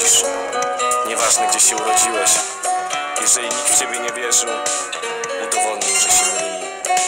pochodzisz. Nieważne, gdzie się urodziłeś. Jeżeli nikt w ciebie nie wierzył, udowodnił, że się myli.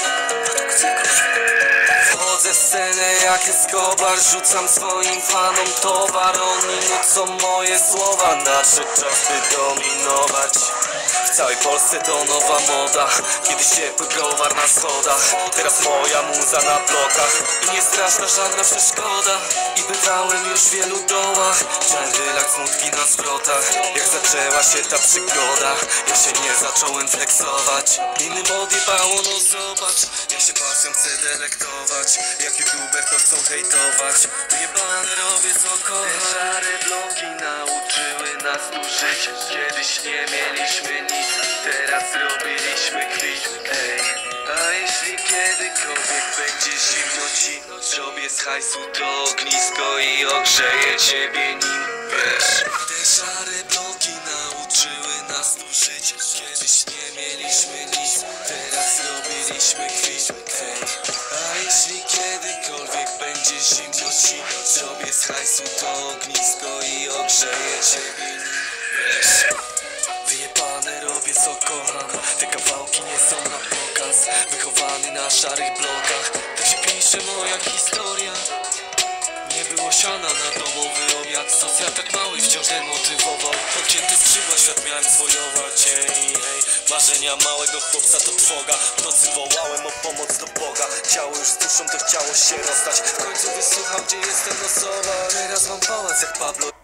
Wchodzę w scenę jak Escobar, rzucam swoim fanom towar. Oni nucą moje słowa, nadszedł czas by dominować. W całej Polsce to nowa moda, kiedyś ciepły browar na schodach, teraz moja muza na blokach. I nie straszna żadna przeszkoda, i bywałem już w wielu dołach. Chciałem relaks, smutki na zwrotach. Jak zaczęła się ta przygoda, ja się nie zacząłem flexować. Innym odjebało, no zobacz, ja się pasją chcę delektować. Jak youtuber to chcą hejtować, wyjebane robię co kocham. Te szare bloki nauczyły nas tu żyć. Kiedyś nie mieliśmy nic, teraz robiliśmy kwit. Ej, a jeśli kiedykolwiek będzie zimno ci, zrobię z hajsu to ognisko i ogrzeję ciebie nim, wiesz. Te szare bloki nauczyły nas tu żyć. Kiedyś nie mieliśmy nic, teraz robiliśmy kwit. Ej, a jeśli kiedykolwiek będzie zimno ci, zrobię z hajsu to ognisko i ogrzeję ciebie nim, wiesz. Wyjebane robię co kocham, te kawałki nie są na pokaz. Wychowany na szarych blokach, tak się pisze moja historia. Nie było siana na domowy obiad, socjal tak mały wciąż demotywował. Podcięte skrzydła, świat miałem zwojować. Marzenia małego chłopca to trwoga. W nocy wołałem o pomoc do Boga. Ciało już z duszą to chciało się rozstać. W końcu wysłuchał, gdzie jestem losowa. Teraz mam pałac jak Pablo.